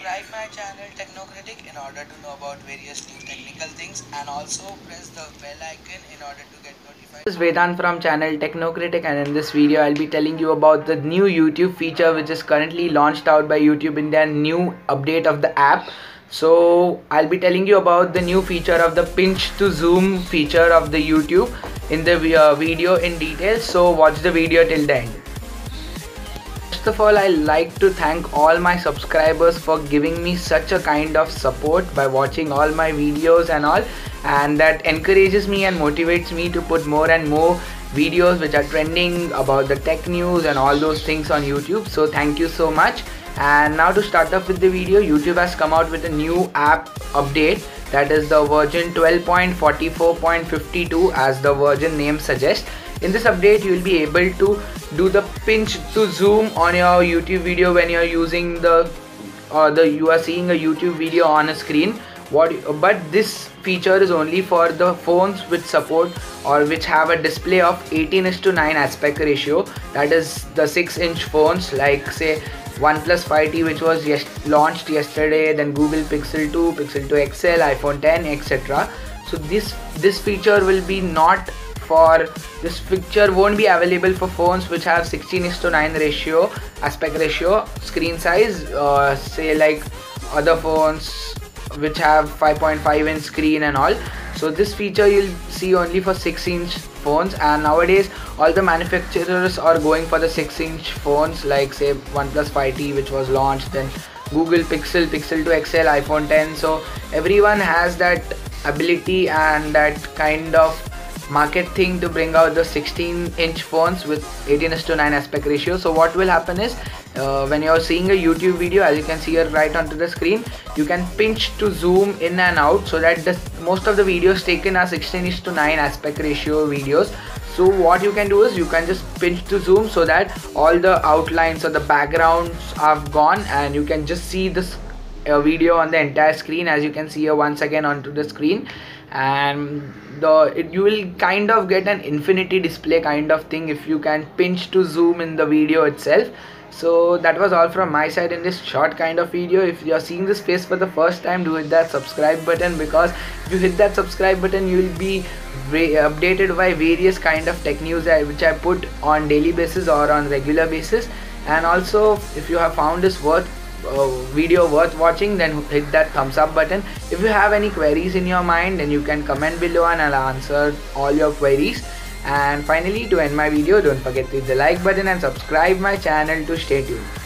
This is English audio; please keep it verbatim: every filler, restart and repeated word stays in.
Subscribe my channel Technocritic in order to know about various new technical things, and also press the bell icon in order to get notified. This is Vedant from channel Technocritic, and in this video I'll be telling you about the new YouTube feature which is currently launched out by YouTube in their new update of the app. So I'll be telling you about the new feature of the pinch to zoom feature of the YouTube in the uh, video in detail. So watch the video till the end. First of all, I like to thank all my subscribers for giving me such a kind of support by watching all my videos and all, and that encourages me and motivates me to put more and more videos which are trending about the tech news and all those things on YouTube. So thank you so much. And now to start off with the video, YouTube has come out with a new app update, that is the version twelve point forty-four point fifty-two as the version name suggests. In this update you will be able to do the pinch to zoom on your YouTube video when you are using the or the you are seeing a YouTube video on a screen. What but this feature is only for the phones which support or which have a display of eighteen is to nine aspect ratio, that is the six inch phones like say Oneplus five T, which was yes launched yesterday, then Google Pixel two, Pixel two X L, iPhone ten, et cetera. So this this feature will be not for this feature won't be available for phones which have sixteen is to nine ratio aspect ratio screen size, uh, say like other phones which have five point five inch screen and all. So this feature you'll see only for six inch phones, and nowadays all the manufacturers are going for the six inch phones like say OnePlus five T which was launched, then Google Pixel, Pixel two X L, iPhone ten. So everyone has that ability and that kind of market thing to bring out the sixteen inch phones with eighteen is to nine aspect ratio. So what will happen is uh, when you're seeing a YouTube video, as you can see here right onto the screen, you can pinch to zoom in and out, so that the most of the videos taken are sixteen is to nine aspect ratio videos. So what you can do is you can just pinch to zoom so that all the outlines or the backgrounds are gone and you can just see this uh, video on the entire screen, as you can see here once again onto the screen. And the it, you will kind of get an infinity display kind of thing if you can pinch to zoom in the video itself. So that was all from my side in this short kind of video. If you are seeing this face for the first time, do hit that subscribe button, because if you hit that subscribe button you will be updated by various kind of tech news which I put on daily basis or on regular basis. And also if you have found this worth Uh, video worth watching, then hit that thumbs up button. If you have any queries in your mind, then you can comment below and I'll answer all your queries. And finally, to end my video, don't forget to hit the like button and subscribe my channel to stay tuned.